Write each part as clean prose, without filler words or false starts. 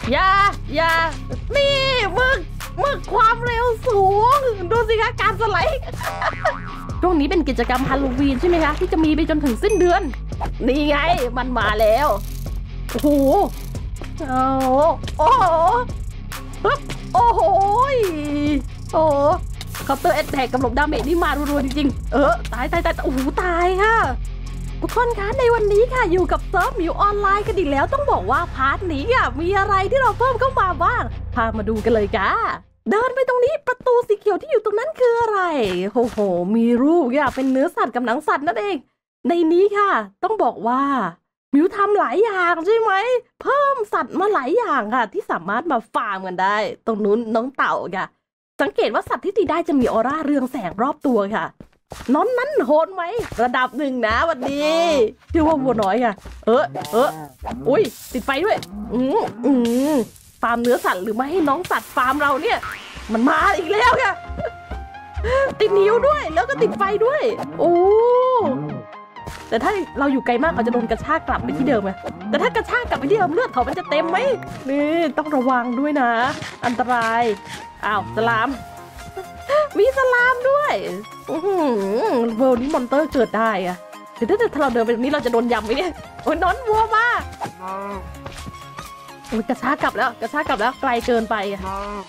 อย่านี่มึกความเร็วสูงดูสิคะการสไลด์ช่วงนี้เป็นกิจกรรมฮาโลวีนใช่ไหมคะที่จะมีไปจนถึงสิ้นเดือนนี่ไงมันมาแล้วโอ้โหโอ้โหปึ๊บโอ้โหโอ้เคาน์เตอร์แอตแทกกับหลบดาเมจนี่มารัวๆจริงๆตายโอ้โหตายค่ะทุกคนคะในวันนี้ค่ะอยู่กับเซิร์ฟมิวออนไลน์กันอีกแล้วต้องบอกว่าพาร์ทนี้อ่ะมีอะไรที่เราเพิ่มเข้ามาบ้างพามาดูกันเลยค่ะเดินไปตรงนี้ประตูสีเขียวที่อยู่ตรงนั้นคืออะไรโอ้โหมีรูปอ่ะเป็นเนื้อสัตว์กับหนังสัตว์นั่นเองในนี้ค่ะต้องบอกว่ามิวทำหลายอย่างใช่ไหมเพิ่มสัตว์มาหลายอย่างค่ะที่สามารถมาฟาร์มกันได้ตรงนู้นน้องเต่าค่ะสังเกตว่าสัตว์ที่ตีได้จะมีออร่าเรืองแสงรอบตัวค่ะน้อนนั้นโหดไหมระดับหนึ่งนะวันนี้ชื่อว่าวัวน้อยค่ะอุ้ยติดไฟด้วยฟาร์มเนื้อสัตว์หรือไม่ให้น้องสัตว์ฟาร์มเราเนี่ยมันมาอีกแล้วค่ะติดนิ้วด้วยแล้วก็ติดไฟด้วยโอ้แต่ถ้าเราอยู่ไกลมากเขาจะโดนกระชากกลับไปที่เดิมไงแต่ถ้ากระชากกลับไปที่เดิมเลือดเขามันจะเต็มไหมนี่ต้องระวังด้วยนะอันตรายอ้าวสลามมีสลามด้วยเวิร์นี้มอนเตอร์เกิดได้อะเดี๋ยวถ้าเราเดินไปตรงนี้เราจะโดนยำไหมเนี่ยโอ้ยนอนวัวมาโอ้ยกระชากกลับแล้วไกลเกินไปอะ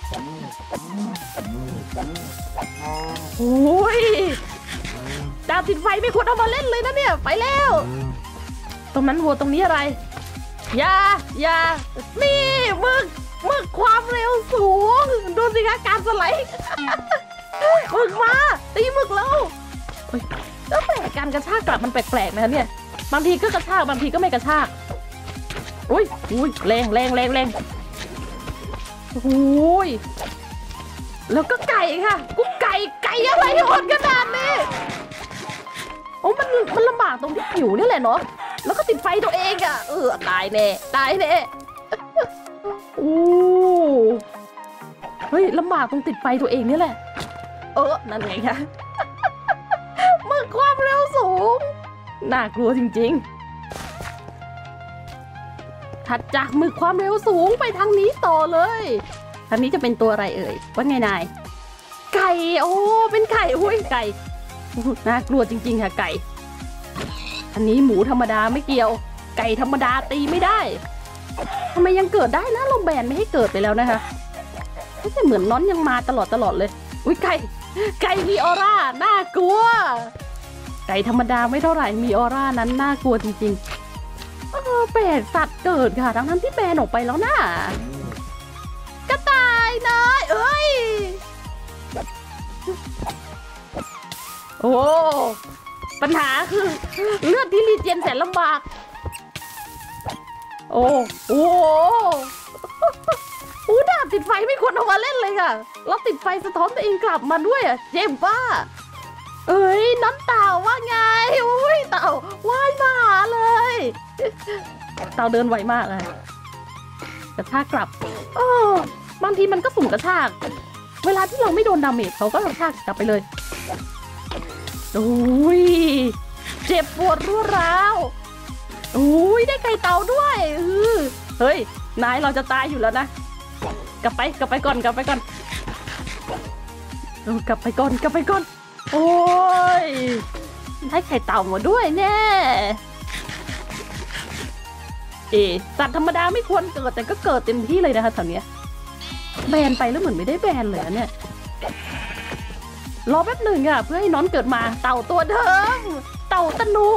โอ้ยดาบติดไฟไม่ควรเอามาเล่นเลยนะเนี่ยไปแล้วตรงนั้นวัวตรงนี้อะไรอย่านี่มึกความเร็วสูงดูสิคะการสไลด์มึกมาตีมึกแล้วแล้วแปลกการกระชากกลับมันแปลกๆนะเนี่ยบางทีก็กระชากบางทีก็ไม่กระชากอุ้ยแรงโอ้ยแล้วก็ไก่ค่ะกุ๊กไก่อะไรโหดขนาดนี้โอ้มันลำบากตรงที่ผิวนี่แหละเนาะแล้วก็ติดไฟตัวเองอ่ะตายแน่โอ้เฮ้ยลำบากตรงติดไฟตัวเองนี่แหละนั่นไงคะมึกความเร็วสูงน่ากลัวจริงๆถัดจากมึกความเร็วสูงไปทางนี้ต่อเลยทางนี้จะเป็นตัวอะไรเอ่ยว่าไงนายไก่โอ้เป็นไก่โอ้ยไก่น่ากลัวจริงๆค่ะไก่อันนี้หมูธรรมดาไม่เกี่ยวไก่ธรรมดาตีไม่ได้ทำไมยังเกิดได้นะเราแบนไม่ให้เกิดไปแล้วนะคะไม่ใช่เหมือนน้อนยังมาตลอดเลยอุ้ยไก่มีออร่าน่ากลัวไก่ธรรมดาไม่เท่าไหร่มีออร่านั้นน่ากลัวจริงๆแปลกสัตว์เกิดค่ะทั้งที่แบนออกไปแล้วนะกระต่ายน้อยเอ้ยโอ้ปัญหาคือเลือดที่รีเจนแสนลำบากโอ้ดาบติดไฟไม่ควรเอามาเล่นเลยค่ะแล้วติดไฟสะท้อนตัวเองกลับมาด้วยอ่ะเจ็บป่ะน้ำเต่าว่าไงอุ้ยเต่าว่ายมาหาเลยเต่าเดินไวมากเลยกระชากกลับบางทีมันก็สุ่มกระชากเวลาที่เราไม่โดนดาเมจเขาก็กระชากกลับไปเลยอุ้ยเจ็บปวดรั่วร้าวอุ้ยได้ไก่เต่าด้วยเฮ้ยนายเราจะตายอยู่แล้วนะกลับไปก่อนกลับไปก่อนโอ้ยได้ไข่เต่ามาด้วยแน่สัตว์ธรรมดาไม่ควรเกิดแต่ก็เกิดเต็มที่เลยนะคะแถวเนี้ยแบนไปแล้วเหมือนไม่ได้แบนเลยเนี่ยรอแป๊บหนึ่งอ่ะเพื่อให้น้องเกิดมาเต่าตัวเดิมเต่าตะนู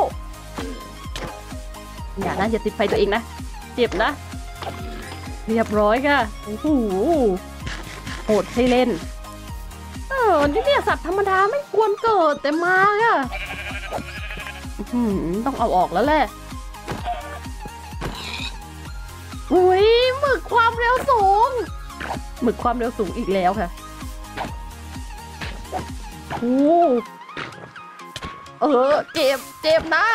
อย่าติดไฟตัวเองนะเจ็บนะเรียบร้อยค่ะโอ้โหโหดให้เล่นนี่เนี่ยสัตว์ธรรมดาไม่ควรเกิดแต่มาอ่ะต้องเอาออกแล้วแหละอุ้ยหมึกความเร็วสูงอีกแล้วค่ะโอ้เจ็บนะ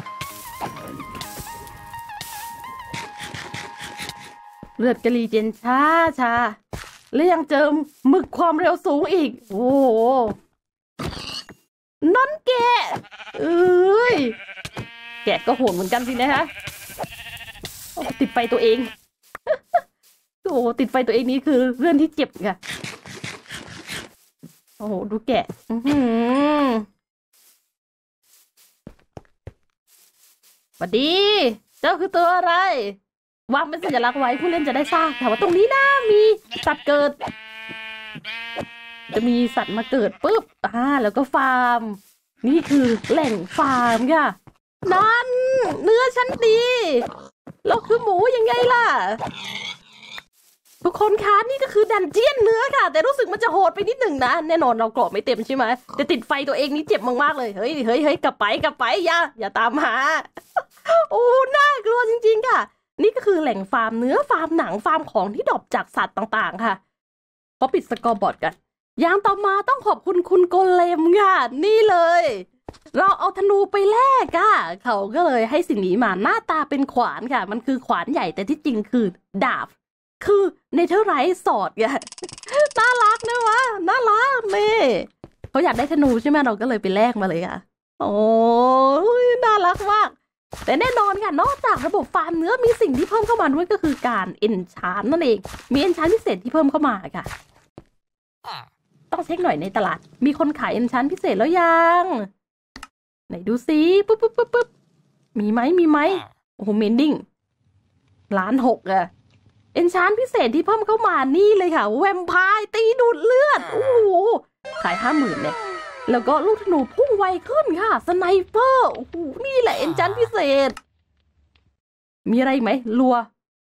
เลือดกระลีเจนช้าแล้วยังเจอหมึกความเร็วสูงอีกโอ้น้อนแกะแกะก็โหดเหมือนกันสินะคะติดไฟตัวเองอ้ติดไฟตัวเองนี้คือเรื่องที่เจ็บค่ะโอ้โหดูแกะสวัสดีเจ้าคือตัวอะไรวางเป็นสัญลักษณ์ไว้ผู้เล่นจะได้ทราบแต่ว่าตรงนี้นะมีสัตว์เกิดจะมีสัตว์มาเกิดปุ๊บแล้วก็ฟาร์มนี่คือแหล่งฟาร์มค่ะนั่นเนื้อชั้นดีเราคือหมูยังไงล่ะทุกคนคะนี่ก็คือดันเจียนเนื้อค่ะแต่รู้สึกมันจะโหดไปนิดหนึ่งนะแน่นอนเรากรอบไม่เต็มใช่ไหมแต่ติดไฟตัวเองนี่เจ็บมากๆเลยเฮ้ยกลับไปอย่าตามหาโอ้น่ากลัวจริงๆค่ะนี่ก็คือแหล่งฟาร์มเนื้อฟาร์มหนังฟาร์มของที่ดรอปจากสัตว์ต่างๆค่ะพอปิดสกอร์บอร์ดกันอย่างต่อมาต้องขอบคุณคุณโกเลมค่ะนี่เลยเราเอาธนูไปแลกค่ะเขาก็เลยให้สิ่งนี้มาหน้าตาเป็นขวานค่ะมันคือขวานใหญ่แต่ที่จริงคือดาบคือเนเธอร์ไรท์สอดค่ะน่ารักนะวะน่ารักนี่เขาอยากได้ธนูใช่ไหมเราก็เลยไปแลกมาเลยค่ะโอ้ยน่ารักมากแต่แน่นอนค่ะนอกจากระบบฟาร์มเนื้อมีสิ่งที่เพิ่มเข้ามาด้วยก็คือการเอนชานนั่นเองมีเอนชานพิเศษที่เพิ่มเข้ามาค่ะต้องเช็คหน่อยในตลาดมีคนขายเอนชานพิเศษแล้วยังไหนดูซิปุ๊บมีไหมโอ้โหเมนดิ้ง1,600,000อะเอนชานพิเศษที่เพิ่มเข้ามานี่เลยค่ะแวมไพร์ตีดูดเลือดโอ้โหขาย50,000เนี่ยแล้วก็ลูกธนูพุ่งไวขึ้นค่ะสไนเปอร์โอ้โหนี่แหละเอนชานพิเศษมีอะไรไหมรัว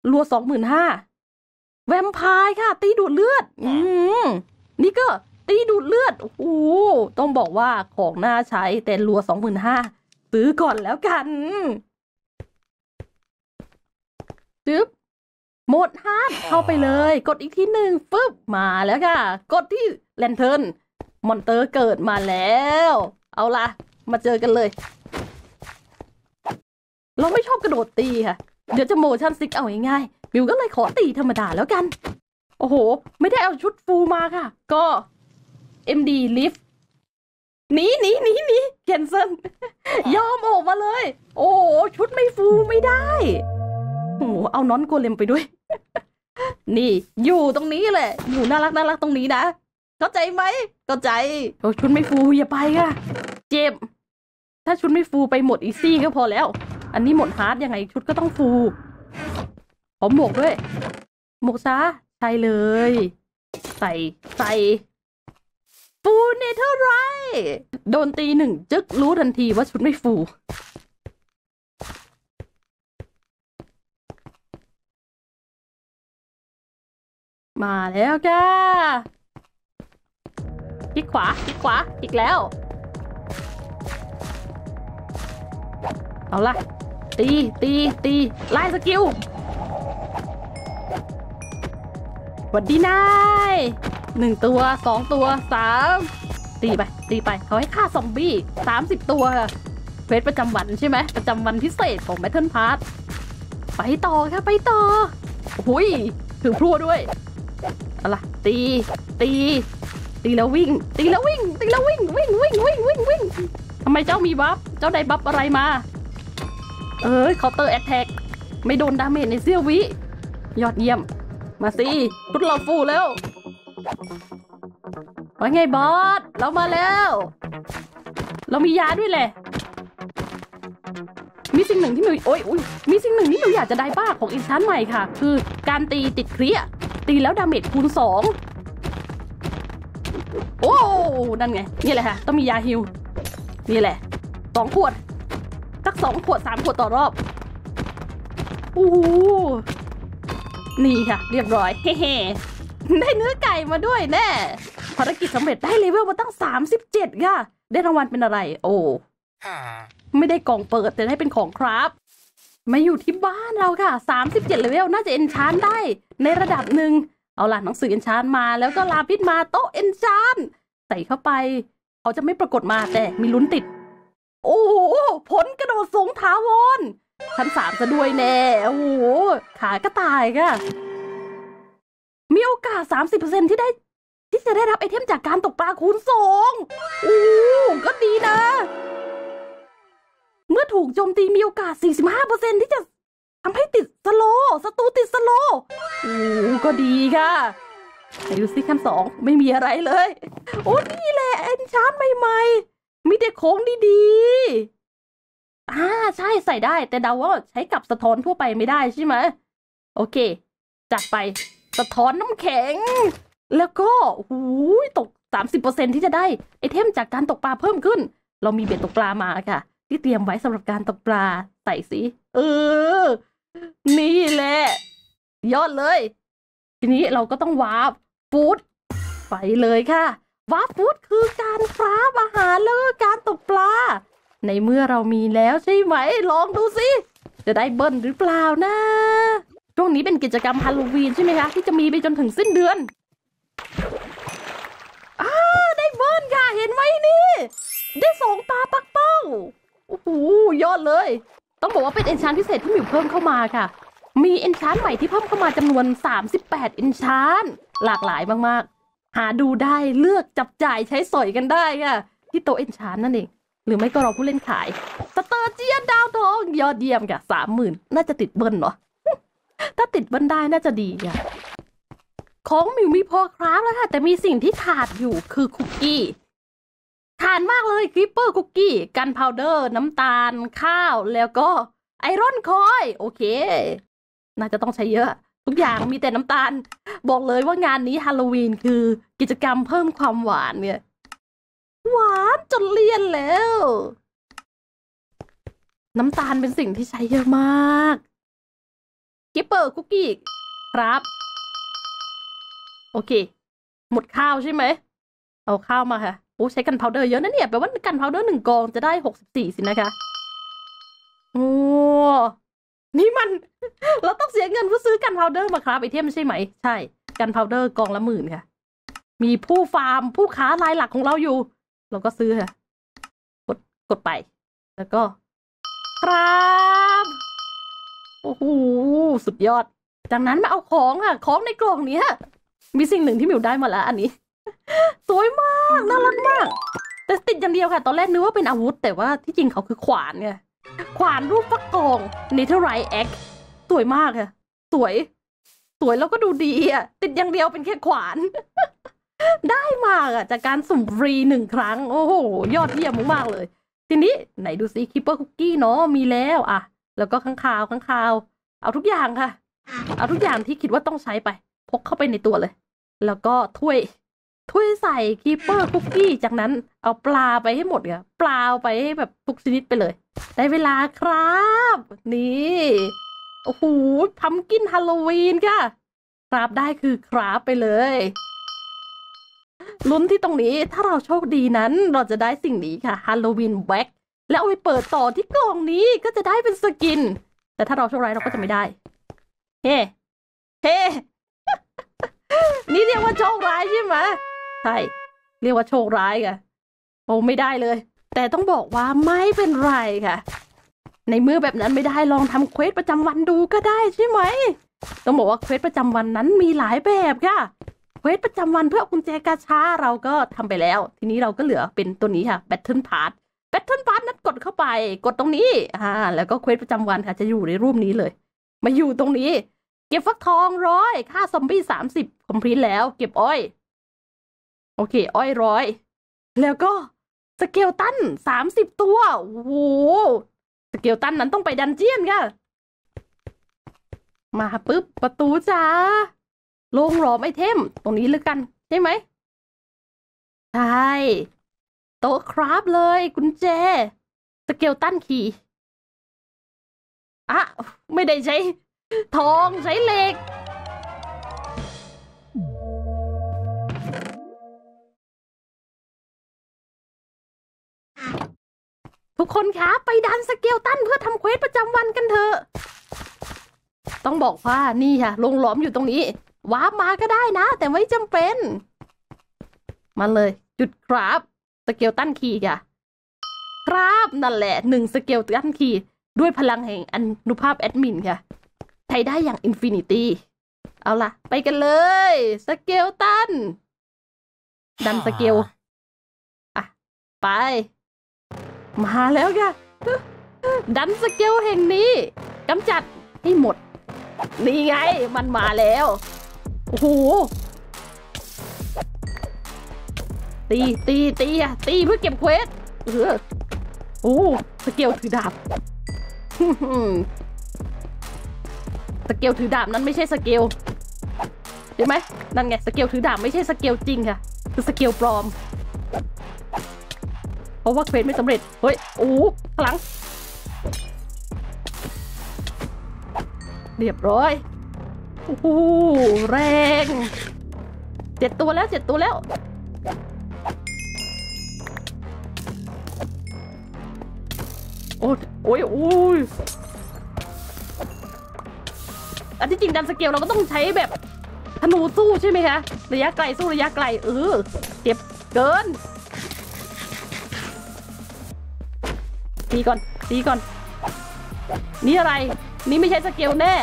25,000แวมไพร์ค่ะตีดูดเลือดนี่ก็ตีดูดเลือดโอ้โหต้องบอกว่าของน่าใช้แต่รัว25,000ซื้อก่อนแล้วกันจึ๊บโหมดฮาร์ดเข้าไปเลยกดอีกทีหนึ่งฟึบมาแล้วค่ะกดที่แลนเทิร์นมอนเตอร์เกิดมาแล้วเอาล่ะมาเจอกันเลยเราไม่ชอบกระโดดตีค่ะเดี๋ยวจะโมชั่นซิกเอาง่ายๆมิวก็เลยขอตีธรรมดาแล้วกันโอ้โหไม่ได้เอาชุดฟูมาค่ะก็ MD Lift หนีแคนเซิลยอมออกมาเลยโอ้โหชุดไม่ฟูไม่ได้โอ้โหเอาน้อนโกเลมไปด้วยนี่อยู่ตรงนี้แหละอยู่น่ารักตรงนี้นะเข้าใจไหมเข้าใจโอ้ชุดไม่ฟูอย่าไปค่ะเจ็บถ้าชุดไม่ฟูไปหมดอีซี่ก็พอแล้วอันนี้หมดฮาร์ดยังไงชุดก็ต้องฟูขอหมวกด้วยหมวกซะใช่เลยใส่ฟูเนเธอร์ไรท์โดนตี1จึ๊กรู้ทันทีว่าชุดไม่ฟูมาแล้วจ้าคลิกขวาอีกแล้วเอาล่ะตีไล่สกิลหวัดดีนาย1ตัว2ตัว3ตีไปเขาให้ฆ่าซอมบี้30ตัวเควสประจำวันใช่ไหมประจำวันพิเศษของ Battle Pass ไปต่อค่ะไปต่อโอ้ยถือพลั่วด้วยเอาล่ะตีแล้ววิ่งวิ่งทำไมเจ้ามีบัฟเจ้าได้บัฟอะไรมาเคาน์เตอร์แอทแทกไม่โดนดาเมจในเสี้ยววิยอดเยี่ยมมาสิพุทธเราฟูแล้วว่าไงบอสเรามาแล้วเรามียาด้วยแหละมีสิ่งหนึ่งที่มิวมีสิ่งหนึ่งที่มิวอยากจะได้บ้าของอินชันใหม่ค่ะคือการตีติดเคลียร์ตีแล้วดาเมจคูณ2โอ้นั่นไงนี่แหละค่ะต้องมียาฮิลนี่แหละ2 ขวดสัก2 ขวด3 ขวดต่อรอบโอ้นี่ค่ะเรียบร้อยเฮ้ได้เนื้อไก่มาด้วยแน่ภารกิจสำเร็จได้เลเวลมาตั้ง37ค่ะได้รางวัลเป็นอะไรโอ้ไม่ได้กล่องเปิดแต่ได้เป็นของครับมาอยู่ที่บ้านเราค่ะ37เลเวลน่าจะเอนชานได้ในระดับหนึ่งเอาล่ะหนังสือเอนชานมาแล้วก็ลาพิษมาโต๊ะเอนชานใส่เข้าไปเขาจะไม่ปรากฏมาแต่มีลุ้นติดโอ้โหผลกระโดดสูงถาวรชั้น3ซะด้วยแน่โอ้โหขากระต่ายค่ะมีโอกาส 30%ที่จะได้รับไอเทมจากการตกปลาคูณ2โอ้ก็ดีนะเมื่อถูกโจมตีมีโอกาส 45% ที่จะทำให้ติดสโลศัตรูติดสโลโอ้ก็ดีค่ะไหนดูซิขั้น2ไม่มีอะไรเลยโอ้นี่แหละเอนชาร์ตใหม่ๆมีแต่โค้งดีๆใช่ใส่ได้แต่เดาว่าใช้กับสะท้อนทั่วไปไม่ได้ใช่ไหมโอเคจัดไปสะท้อนน้ำแข็งแล้วก็หูยตก 30% ที่จะได้ไอเทมจากการตกปลาเพิ่มขึ้นเรามีเบ็ดตกปลามาค่ะที่เตรียมไว้สำหรับการตกปลาใส่สินี่แหละยอดเลยทีนี้เราก็ต้องวาร์ปฟู้ดไปเลยค่ะวาร์ปฟู้ดคือการคราฟอาหารแล้วก็การตกปลาในเมื่อเรามีแล้วใช่ไหมลองดูสิจะได้เบิ้ลหรือเปล่านะช่วงนี้เป็นกิจกรรมฮาโลวีนใช่ไหมคะที่จะมีไปจนถึงสิ้นเดือนได้เบิ้ลค่ะเห็นไหมนี่ได้2ปลาปักเป้าโอ้โหยอดเลยต้องบอกว่าเป็นเอนชานพิเศษที่มิวเพิ่มเข้ามาค่ะมีเอนชานใหม่ที่เพิ่มเข้ามาจำนวน38เอนชานหลากหลายมากๆหาดูได้เลือกจับจ่ายใช้สอยกันได้ค่ะที่โต๊ะเอนชานนั่นเองหรือไม่ก็รอผู้เล่นขายสเตอร์เจียนดาวทองยอดเยี่ยมค่ะ 30,000 น่าจะติดเบิ้ลเนาะ ถ้าติดเบิ้ลได้น่าจะดีค่ะของมิวมีพอคราฟแล้วค่ะแต่มีสิ่งที่ขาดอยู่คือคุกกี้ขาดมากเลยคริปเปอร์คุกกี้กันพาวเดอร์น้ำตาลข้าวแล้วก็ไอรอนคอยโอเคน่าจะต้องใช้เยอะทุกอย่างมีแต่น้ำตาลบอกเลยว่างานนี้ฮาโลวีนคือกิจกรรมเพิ่มความหวานเนี่ยหวานจนเลี่ยนแล้วน้ำตาลเป็นสิ่งที่ใช้เยอะมากคริปเปอร์คุกกี้ครับโอเคหมดข้าวใช่ไหมเอาข้าวมาค่ะโอ้ใช้กันพาวเดอร์เยอะนะเนี่ยแปลว่ากันพาวเดอร์1 กองจะได้64สินะคะโอ้นี่มัน เราต้องเสียเงินเพื่อซื้อกันพาวเดอร์มาครับไอเทมใช่ไหมใช่กันพาวเดอร์กองละ10,000ค่ะมีผู้ฟาร์มผู้ค้ารายหลักของเราอยู่เราก็ซื้อค่ะกดไปแล้วก็ครับโอ้โหสุดยอดจากนั้นมาเอาของค่ะของในกล่องเนี้ยมีสิ่งหนึ่งที่มิวได้มาแล้วอันนี้ สวยมากน่ารักมากแต่ติดอย่างเดียวค่ะตอนแรกนึกว่าเป็นอาวุธแต่ว่าที่จริงเขาคือขวานไงขวานรูปฟักทอง Netherite Axe สวยมากค่ะสวยแล้วก็ดูดีอ่ะติดอย่างเดียวเป็นแค่ขวาน ได้มาอ่ะจากการสุ่มฟรี1 ครั้งโอ้โหยอดเยี่ยมมากๆเลยทีนี้ไหนดูซิคิปเปอร์คุกกี้เนาะมีแล้วอ่ะแล้วก็ข้างคาวเอาทุกอย่างค่ะเอาทุกอย่างที่คิดว่าต้องใช้ไปพกเข้าไปในตัวเลยแล้วก็ถ้วยใส่คีเปอร์คุกกี้จากนั้นเอาปลาไปให้หมดค่ะปลาไปให้แบบทุกชนิดไปเลยได้เวลาครับนี่โอ้โหพัมกินฮาโลวีนค่ะครับได้คือครับไปเลยลุ้นที่ตรงนี้ถ้าเราโชคดีนั้นเราจะได้สิ่งนี้ค่ะฮาโลวีนแว็กแล้วเอาไปเปิดต่อที่กล่องนี้ก็จะได้เป็นสกินแต่ถ้าเราโชคร้ายเราก็จะไม่ได้เฮ้นี่เรียกว่าโชคร้ายใช่ไหมใช่เรียกว่าโชคร้ายค่ะโอ้ไม่ได้เลยแต่ต้องบอกว่าไม่เป็นไรค่ะในเมื่อแบบนั้นไม่ได้ลองทำเควสประจำวันดูก็ได้ใช่ไหมต้องบอกว่าเควสประจำวันนั้นมีหลายแบบค่ะเควสประจำวันเพื่อกุญแจกาชาเราก็ทำไปแล้วทีนี้เราก็เหลือเป็นตัวนี้ค่ะ Battle Pass นั้นกดเข้าไปกดตรงนี้แล้วก็เควสประจำวันค่ะจะอยู่ในรูปนี้เลยมาอยู่ตรงนี้เก็บฟักทอง100ฆ่าซอมบี้30คอมพลีทแล้วเก็บอ้อยโอเคอ้อย100แล้วก็สเกลตัน30ตัวโอ้โหสเกลตันนั้นต้องไปดันเจียนค่ะมาปุ๊บประตูจ้าโรงหลอมไอเทมตรงนี้เลยกันใช่ไหมใช่โต๊ะคราฟเลยกุญแจสเกลตันคีย์ไม่ได้ใช้ทองใช้เหล็กทุกคนคะไปดันสเกลตันเพื่อทำเควสประจำวันกันเถอะต้องบอกว่านี่ค่ะโรงหลอมอยู่ตรงนี้วาร์ปมาก็ได้นะแต่ไม่จำเป็นมาเลยจุดครับสเกลตันคีย์ค่ะครับนั่นแหละ1สเกลตันคีย์ด้วยพลังแห่งอนุภาพแอดมินค่ะใช้ได้อย่างอินฟินิตี้เอาล่ะไปกันเลยสเกลตันดันสเกลไปมาแล้วค่ะดันสเกลแห่งนี้กำจัดให้หมดนี่ไงมันมาแล้วโอ้โหตีเพื่อเก็บเควสโอ้สเกลถือดาบสเกลถือดาบนั้นไม่ใช่สเกลเห็นไหมนั่นไงสเกลถือดาบไม่ใช่สเกลจริงค่ะคือสเกลปลอมเพราะว่าเควสไม่สำเร็จเฮ้ยโอ้พลังเรียบร้อยโอ้โหแรง7 ตัวแล้วโอ้ยอันที่จริงดันสเกลเราก็ต้องใช้แบบธนูสู้ใช่ไหมคะระยะไกลสู้ระยะไกลเจ็บเกินตีก่อนนี่อะไรนี่ไม่ใช่สเกลแน่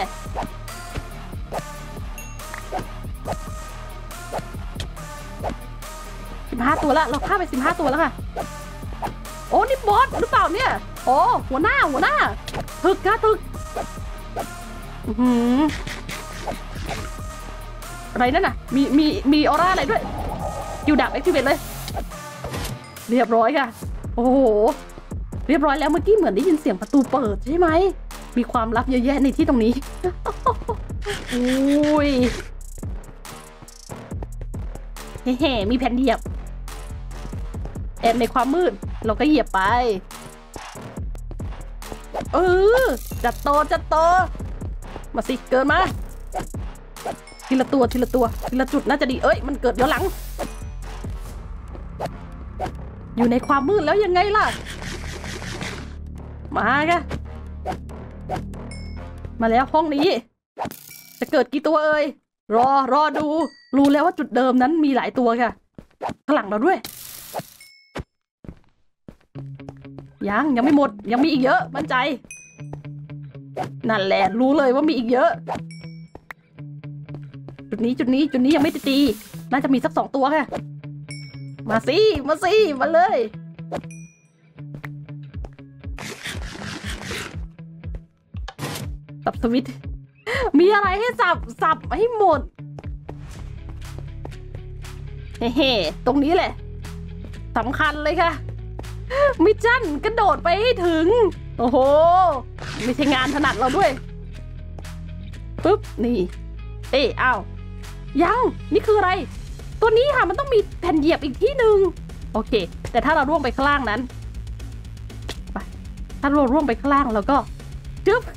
15 ตัวแล้วเราฆ่าไป15 ตัวแล้วค่ะโอ้นี่บอสหรือเปล่าเนี่ยโอ้หัวหน้าถึกอะไรนั่นน่ะมีออร่าอะไรด้วยคิวดับแอคทีเวตเลยเรียบร้อยค่ะโอ้โหเรียบร้อยแล้วเมื่อกี้เหมือนได้ยินเสียงประตูเปิดใช่ไหมมีความลับเยอะแยะในที่ตรงนี้อุ้ยเฮ้มีแผ่นเหยียบแอบในความมืดเราก็เหยียบไปจัดโตมาสิเกินมาทีละตัวทีละจุดน่าจะดีมันเกิดย้อนหลังอยู่ในความมืดแล้วยังไงล่ะมาแล้วห้องนี้จะเกิดกี่ตัวรอดูรู้แล้วว่าจุดเดิมนั้นมีหลายตัวค่ะข้างหลังเราด้วยยังไม่หมดยังมีอีกเยอะมั่นใจนั่นแหละรู้เลยว่ามีอีกเยอะจุดนี้ยังไม่ตีน่าจะมีสัก2 ตัวค่ะมาสิมาเลยสับสวิตมีอะไรให้สับให้หมดเฮ้ตรงนี้แหละสำคัญเลยค่ะมิชชั่นกระโดดไปให้ถึงโอ้โหไม่ใช่งานถนัดเราด้วยปึ๊บนี่อ้าวยังนี่คืออะไรตัวนี้ค่ะมันต้องมีแผ่นเหยียบอีกที่หนึ่งโอเคแต่ถ้าเราร่วงไปข้างล่างนั้นไปถ้าเราร่วงไปข้างล่างเราก็จึ๊บ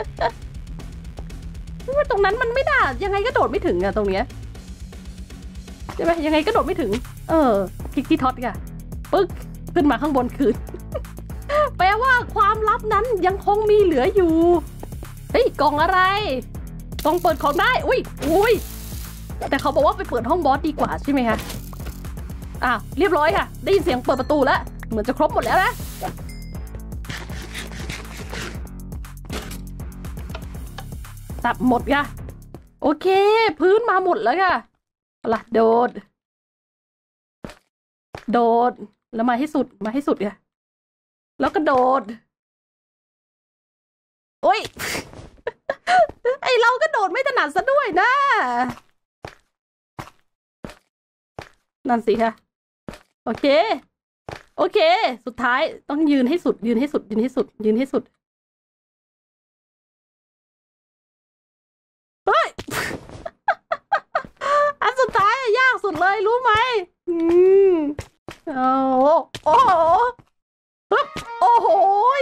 ว่าตรงนั้นมันไม่ได้ยังไงก็โดดไม่ถึงอะตรงเนี้ยใช่ไหมยังไงก็โดดไม่ถึงคลิกที่ท็อตค่ะปึ๊กขึ้นมาข้างบนคืน แปลว่าความลับนั้นยังคงมีเหลืออยู่กล่องอะไรกล่องเปิดของได้อุ้ยแต่เขาบอกว่าไปเปิดห้องบอสดีกว่าใช่ไหมคะเรียบร้อยค่ะได้ยินเสียงเปิดประตูแล้วเหมือนจะครบหมดแล้วนะสับหมดค่ะโอเคพื้นมาหมดแล้วค่ะล่ะโดดแล้วมาให้สุดค่ะแล้วก็โดดไอเราก็โดดไม่ถนัดซะด้วยนะนั่นสิค่ะโอเคสุดท้ายต้องยืนให้สุดเฮ้ย อันสุดท้ายยากสุดเลยรู้ไหมโอ้โห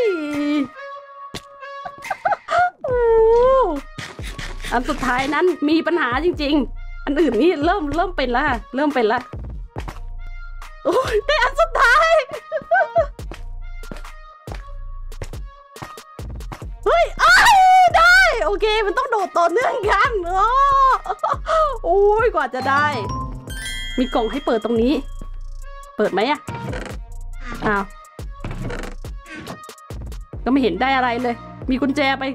อันสุดท้ายนั้นมีปัญหาจริงๆอันอื่นนี่เริ่มเป็นละโอ้ยได้อันสุดท้ายเฮ้ยได้โอเคมันต้องโดดต่อเนื่องกันโอ้ยกว่าจะได้มีกล่องให้เปิดตรงนี้เปิดไหมก็ไม่เห็นได้อะไรเลยมีกุญแจไป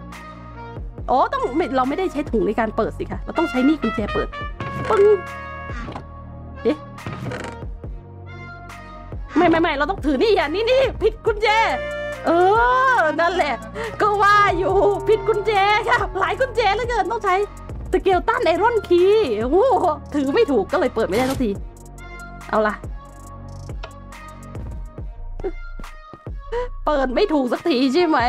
เราไม่ได้ใช้ถุงในการเปิดสิคะเราต้องใช้นี่กุญแจเปิดปึ้งไม่เราต้องถือนี่นี่ผิดกุญแจนั่นแหละก็ว่าอยู่ผิดกุญแจค่ะหลายกุญแจเหลือเกินต้องใช้สเกลตันไอรอนคีย์โอ้โหถือไม่ถูกก็เลยเปิดไม่ได้สักทีเอาล่ะเปิดไม่ถูกสักทีใช่ไหม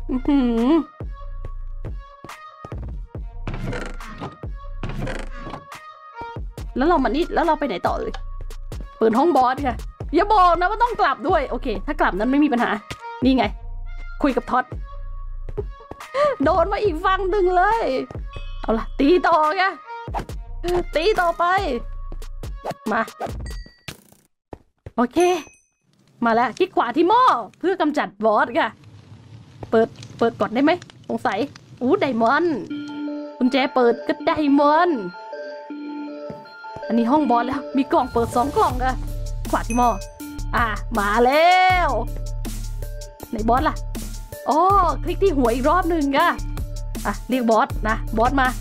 แล้วเรามานี่แล้วเราไปไหนต่อเลยเปิดห้องบอสค่ะอย่าบอกนะว่าต้องกลับด้วยโอเคถ้ากลับนั้นไม่มีปัญหานี่ไงคุยกับท็อดโดนมาอีกฝั่งหนึ่งเลยเอาล่ะตีต่อไงตีต่อไปมาโอเคมาแล้วคลิกขวาที่หม้อเพื่อกำจัดบอสค่ะเปิดก่อนได้ไหมสงสัยไดมอนด์กุญแจเปิดก็ไดมอนด์อันนี้ห้องบอสแล้วมีกล่องเปิด2 กล่องอะขวาที่หม้อมาแล้วไหนบอสล่ะคลิกที่หัวอีกรอบหนึ่งอะเรียกบอสนะบอสมา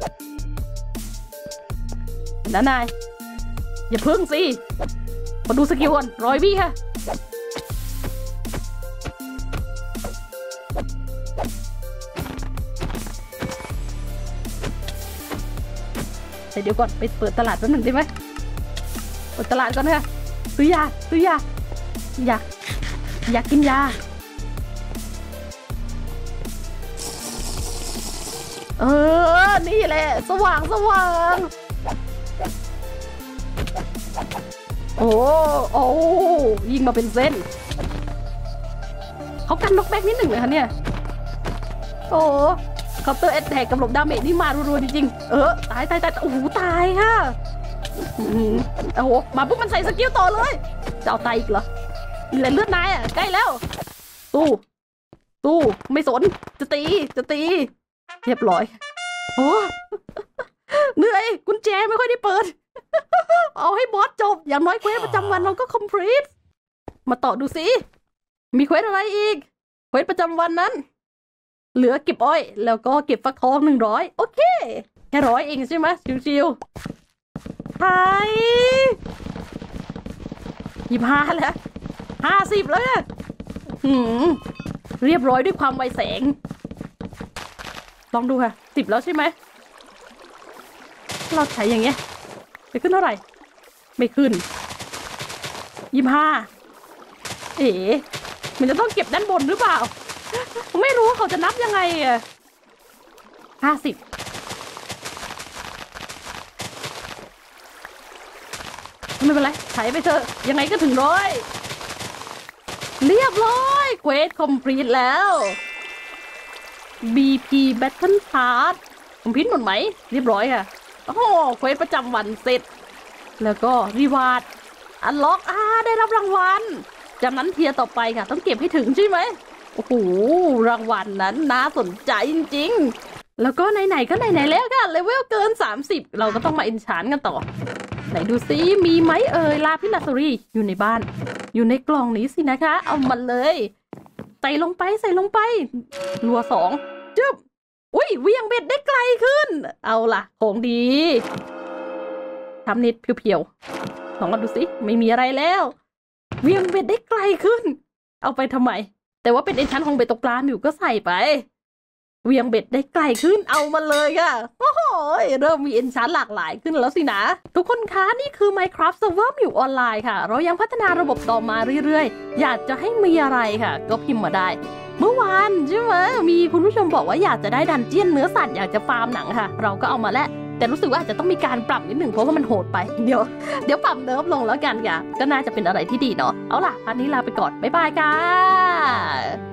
นะนายอย่าพึ่งสิมาดูสกิลก่อน100 วิค่ะเดี๋ยวก่อนไปเปิดตลาดแป๊บหนึ่งได้ไหมเปิดตลาดก่อนค่ะซื้อยาอยากกินยานี่แหละสว่างโอ้ยิงมาเป็นเส้นเขากันน็อกแบ็กนิดหนึ่งเลยคะเนี่ยเคาน์เตอร์แอตแทกกับหลบดาเมจนี่มารัวๆจริงๆตายตายค่ะมาปุ๊บมันใส่สกิลต่อเลยจะเอาตายอีกเหรอเลือดนายใกล้แล้วตู้ไม่สนจะตีเรียบร้อยเหนื่อยกุญแจไม่ค่อยได้เปิดเอาให้บอสจบอย่างน้อยเควสประจำวันเราก็ complete มาต่อดูสิมีเควสอะไรอีกเควสประจำวันนั้นเหลือเก็บอ้อยแล้วก็เก็บฟักทอง100โอเคแค่100เองใช่ไหมชิวๆไทย25แล้ว50แล้วเรียบร้อยด้วยความไวแสงลองดูค่ะ10แล้วใช่ไหมเราใช้อย่างเงี้ยไปขึ้นเท่าไหร่ไม่ขึ้น25มันจะต้องเก็บด้านบนหรือเปล่าไม่รู้เขาจะนับยังไง50ไม่เป็นไรใช้ไปเถอะยังไงก็ถึง100เรียบร้อยเควสคอมพลีทแล้ว BP Battle Pass คอมพลีทหมดไหมเรียบร้อยค่ะเควสประจำวันเสร็จแล้วก็รีวาร์ดอันล็อกได้รับรางวัลจากนั้นเทียร์ต่อไปค่ะต้องเก็บให้ถึงใช่ไหมโอ้โหรางวัลนั้นน่าสนใจจริงๆแล้วก็ไหนๆก็ไหนๆแล้วค่ะเลเวลเกิน30เราก็ต้องมาอินชานกันต่อไหนดูซิมีไหมลาพิลาสรีอยู่ในบ้านอยู่ในกล่องนี้สินะคะเอามาเลยใส่ลงไปรัว2จึ๊บอุ้ยเวียงเบ็ดได้ไกลขึ้นเอาล่ะของดีทำนิดเพียวๆลองมาดูสิไม่มีอะไรแล้วเวียงเบ็ดได้ไกลขึ้นเอาไปทำไมแต่ว่าเป็นเอนชันของเบ็ดตกปลาอยู่ก็ใส่ไปเวียงเบ็ดได้ไกลขึ้นเอามาเลยค่ะโอ้โหเริ่มมีเอนชันหลากหลายขึ้นแล้วสินะทุกคนคะนี่คือ Minecraft Server อยู่ออนไลน์ค่ะเรายังพัฒนาระบบต่อมาเรื่อยๆอยากจะให้มีอะไรค่ะก็พิมพ์มาได้เมื่อวานใช่ไหมมีคุณผู้ชมบอกว่าอยากจะได้ดันเจี้ยนเนื้อสัตว์อยากจะฟาร์มหนังค่ะเราก็เอามาแล้วแต่รู้สึกว่าอาจจะต้องมีการปรับนิดหนึ่งเพราะว่ามันโหดไปเดี๋ยวปรับเนิร์ฟลงแล้วกันค่ะก็น่าจะเป็นอะไรที่ดีเนาะเอาล่ะอันนี้ลาไปก่อนบ๊ายบายค่ะ